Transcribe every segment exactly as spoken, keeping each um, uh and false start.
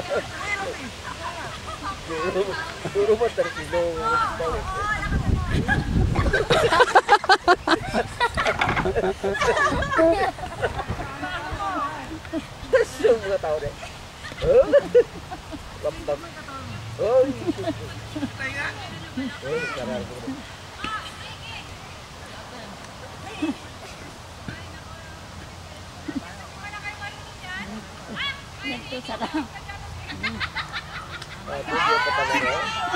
Puro mo tarpilo. Das yung mga tao rin. Laptop. Oy. Oy, karal ko. Ito sarap. Ah, video pa talaga.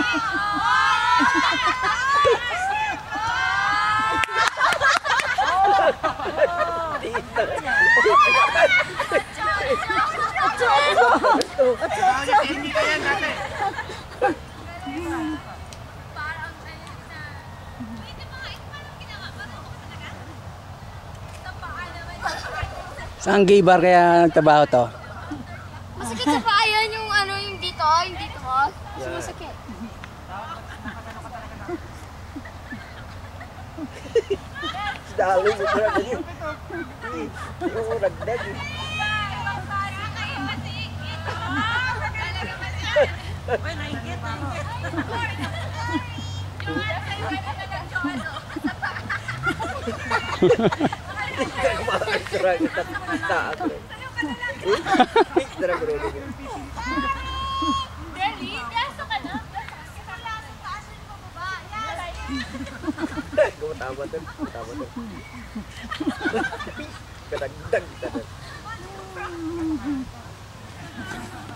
Saan gay bar kaya nagtrabaho to? Masakit sa paa yan yung ano, yung dito, yung dito mo. Mas masakit. Dali mo pala ganyan. Yung ragdag. Uy, nainggit, nainggit. Kumakas kita taas. Eh, tara bro. Deli, beso ka na. Taas yung pababa. Kumatama din, kumatama din. Kadagdag kita din.